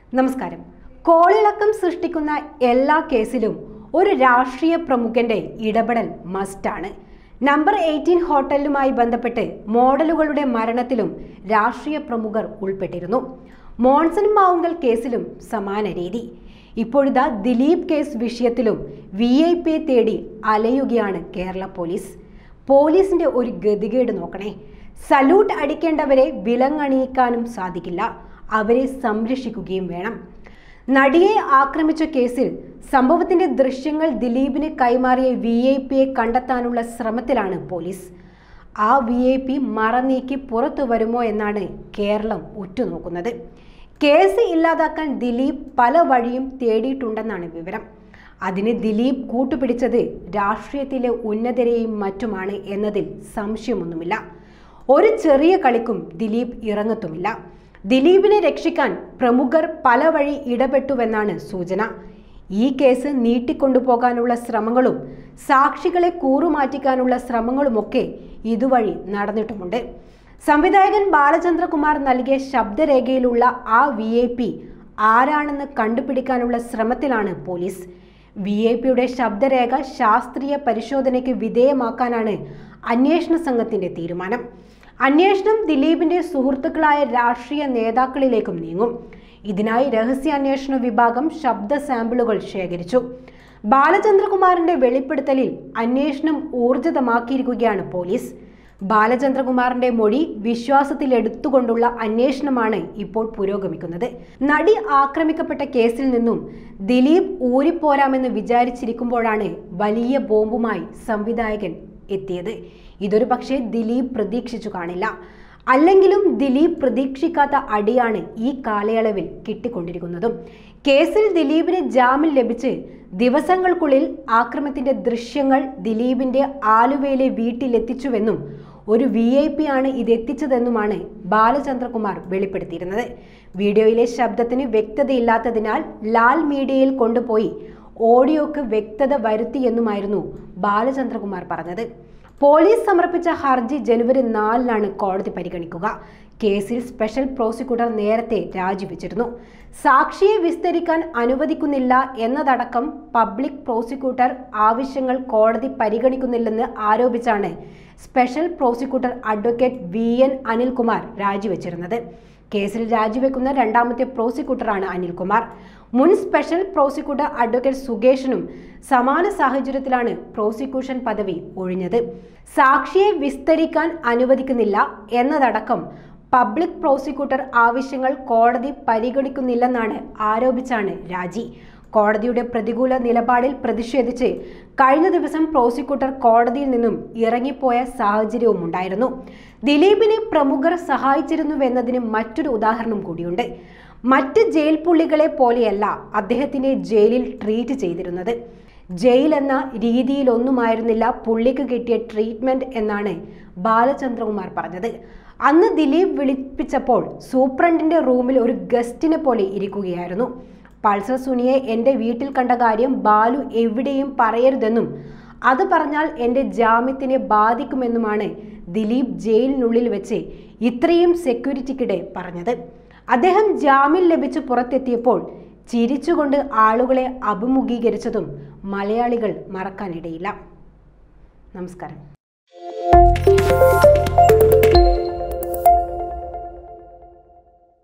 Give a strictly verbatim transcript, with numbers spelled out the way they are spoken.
നമസ്കാരം. കോളിളക്കം സൃഷ്ടിക്കുന്ന എല്ലാ കേസിലും ഒരു രാഷ്ട്രീയ പ്രമുഖന്റെ ഇടപെടൽ മസ്റ്റാണ്. നമ്പർ എയ്റ്റീൻ ഹോട്ടലുമായി ബന്ധപ്പെട്ട് മോഡലുകളുടെ മരണത്തിലും രാഷ്ട്രീയ പ്രമുഖർ ഉൾപ്പെട്ടിരുന്നു. മോൺസൺ മാവുങ്കൽ കേസിലും സമാന രീതി. ഇപ്പോഴിതാ ദിലീപ് കേസ് വിഷയത്തിലും വി ഐ പിയെ തേടി അലയുകയാണ് കേരള പോലീസ്. പോലീസിന്റെ ഒരു ഗതികേട് നോക്കണേ. സല്യൂട്ട് അടിക്കേണ്ടവരെ വിലങ്ങണിയിക്കാനും സാധിക്കില്ല, അവരെ സംരക്ഷിക്കുകയും വേണം. നടിയെ ആക്രമിച്ച കേസിൽ സംഭവത്തിന്റെ ദൃശ്യങ്ങൾ ദിലീപിന് കൈമാറിയ വി ഐ പിയെ കണ്ടെത്താനുള്ള ശ്രമത്തിലാണ് പോലീസ്. ആ വി ഐ പി മറനീക്കി പുറത്തു വരുമോ എന്നാണ് കേരളം ഉറ്റുനോക്കുന്നത്. കേസ് ഇല്ലാതാക്കാൻ ദിലീപ് പല വഴിയും തേടിയിട്ടുണ്ടെന്നാണ് വിവരം. അതിന് ദിലീപ് കൂട്ടുപിടിച്ചത് രാഷ്ട്രീയത്തിലെ ഉന്നതരെയും മറ്റുമാണ് എന്നതിൽ സംശയമൊന്നുമില്ല. ഒരു ചെറിയ കളിക്കും ദിലീപ് ഇറങ്ങത്തുമില്ല. ദിലീപിനെ രക്ഷിക്കാൻ പ്രമുഖർ പല വഴി ഇടപെട്ടുവെന്നാണ് സൂചന. ഈ കേസ് നീട്ടിക്കൊണ്ടുപോകാനുള്ള ശ്രമങ്ങളും സാക്ഷികളെ കൂറുമാറ്റിക്കാനുള്ള ശ്രമങ്ങളുമൊക്കെ ഇതുവഴി നടന്നിട്ടുമുണ്ട്. സംവിധായകൻ ബാലചന്ദ്രകുമാർ നൽകിയ ശബ്ദരേഖയിലുള്ള ആ വി ഐ പി ആരാണെന്ന് കണ്ടുപിടിക്കാനുള്ള ശ്രമത്തിലാണ് പോലീസ്. വി ഐ പിയുടെ ശബ്ദരേഖ ശാസ്ത്രീയ പരിശോധനയ്ക്ക് വിധേയമാക്കാനാണ് അന്വേഷണ സംഘത്തിന്റെ തീരുമാനം. അന്വേഷണം ദിലീപിന്റെ സുഹൃത്തുക്കളായ രാഷ്ട്രീയ നേതാക്കളിലേക്കും നീങ്ങും. ഇതിനായി രഹസ്യാന്വേഷണ വിഭാഗം ശബ്ദ സാമ്പിളുകൾ ശേഖരിച്ചു. ബാലചന്ദ്രകുമാറിന്റെ വെളിപ്പെടുത്തലിൽ അന്വേഷണം ഊർജിതമാക്കിയിരിക്കുകയാണ് പോലീസ്. ബാലചന്ദ്രകുമാറിന്റെ മൊഴി വിശ്വാസത്തിലെടുത്തുകൊണ്ടുള്ള അന്വേഷണമാണ് ഇപ്പോൾ പുരോഗമിക്കുന്നത്. നടി ആക്രമിക്കപ്പെട്ട കേസിൽ നിന്നും ദിലീപ് ഊരിപ്പോരാമെന്ന് വിചാരിച്ചിരിക്കുമ്പോഴാണ് വലിയ ബോംബുമായി സംവിധായകൻ എത്തിയത്. ഇതൊരു പക്ഷേ ദിലീപ് പ്രതീക്ഷിച്ചു കാണില്ല. അല്ലെങ്കിലും ദിലീപ് പ്രതീക്ഷിക്കാത്ത അടിയാണ് ഈ കാലയളവിൽ കിട്ടിക്കൊണ്ടിരിക്കുന്നതും. കേസിൽ ദിലീപിന് ജാമ്യം ലഭിച്ച് ദിവസങ്ങൾക്കുള്ളിൽ ആക്രമണത്തിന്റെ ദൃശ്യങ്ങൾ ദിലീപിന്റെ ആലുവയിലെ വീട്ടിലെത്തിച്ചുവെന്നും ഒരു വി ഐ പി ആണ് ഇതെത്തിച്ചതെന്നുമാണ് ബാലചന്ദ്രകുമാർ വെളിപ്പെടുത്തിയിരുന്നത്. വീഡിയോയിലെ ശബ്ദത്തിന് വ്യക്തതയില്ലാത്തതിനാൽ ലാൽ മീഡിയയിൽ കൊണ്ടുപോയി ഓഡിയോക്ക് വ്യക്തത വരുത്തിയെന്നുമായിരുന്നു ബാലചന്ദ്രകുമാർ പറഞ്ഞത്. പോലീസ് സമർപ്പിച്ച ഹർജി ജനുവരി നാലിനാണ് കോടതി പരിഗണിക്കുക. കേസിൽ സ്പെഷ്യൽ പ്രോസിക്യൂട്ടർ നേരത്തെ രാജിവെച്ചിരുന്നു. സാക്ഷിയെ വിസ്തരിക്കാൻ അനുവദിക്കുന്നില്ല എന്നതടക്കം പബ്ലിക് പ്രോസിക്യൂട്ടർ ആവശ്യങ്ങൾ കോടതി പരിഗണിക്കുന്നില്ലെന്ന് ആരോപിച്ചാണ് special prosecutor advocate V N Anilkumar രാജിവെച്ചിരുന്നത്. കേസിൽ രാജിവെക്കുന്ന രണ്ടാമത്തെ പ്രോസിക്യൂട്ടറാണ് അനിൽകുമാർ. മുൻ സ്പെഷ്യൽ പ്രോസിക്യൂട്ടർ അഡ്വക്കേറ്റ് സുകേഷിനും സമാന സാഹചര്യത്തിലാണ് പ്രോസിക്യൂഷൻ പദവി ഒഴിഞ്ഞത്. സാക്ഷിയെ വിസ്തരിക്കാൻ അനുവദിക്കുന്നില്ല എന്നതടക്കം പബ്ലിക് പ്രോസിക്യൂട്ടർ ആവശ്യങ്ങൾ കോടതി പരിഗണിക്കുന്നില്ലെന്നാണ് ആരോപിച്ചാണ് രാജി. കോടതിയുടെ പ്രതികൂല നിലപാടിൽ പ്രതിഷേധിച്ച് കഴിഞ്ഞ ദിവസം പ്രോസിക്യൂട്ടർ കോടതിയിൽ നിന്നും ഇറങ്ങിപ്പോയ സാഹചര്യവും ഉണ്ടായിരുന്നു. ദിലീപിനെ പ്രമുഖർ സഹായിച്ചിരുന്നുവെന്നതിന് മറ്റൊരു ഉദാഹരണം കൂടിയുണ്ട്. മറ്റ് ജയിൽ പുള്ളികളെ പോലെയല്ല അദ്ദേഹത്തിനെ ജയിലിൽ ട്രീറ്റ് ചെയ്തിരുന്നത്. ജയിൽ എന്ന രീതിയിലൊന്നുമായിരുന്നില്ല പുള്ളിക്ക് കിട്ടിയ ട്രീറ്റ്മെന്റ് എന്നാണ് ബാലചന്ദ്രകുമാർ പറഞ്ഞത്. അന്ന് ദിലീപ് വിളിപ്പിച്ചപ്പോൾ സൂപ്രണ്ടിന്റെ റൂമിൽ ഒരു ഗസ്റ്റിനെ പോലെ ഇരിക്കുകയായിരുന്നു. പൾസർ സുനിയെ എൻ്റെ വീട്ടിൽ കണ്ട കാര്യം ബാലു എവിടെയും പറയരുതെന്നും അത് പറഞ്ഞാൽ എൻ്റെ ജാമ്യത്തിനെ ബാധിക്കുമെന്നുമാണ് ദിലീപ് ജയിലിനുള്ളിൽ വെച്ച് ഇത്രയും സെക്യൂരിറ്റിക്കിടെ പറഞ്ഞത്. അദ്ദേഹം ജാമ്യം ലഭിച്ച് പുറത്തെത്തിയപ്പോൾ ചിരിച്ചുകൊണ്ട് ആളുകളെ അഭിമുഖീകരിച്ചതും മലയാളികൾ മറക്കാനിടയില്ല. നമസ്കാരം.